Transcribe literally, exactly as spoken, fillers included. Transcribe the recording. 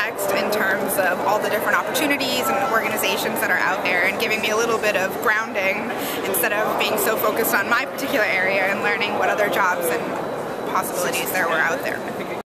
context in terms of all the different opportunities and organizations that are out there, and giving me a little bit of grounding instead of being so focused on my particular area and learning what other jobs and possibilities there were out there.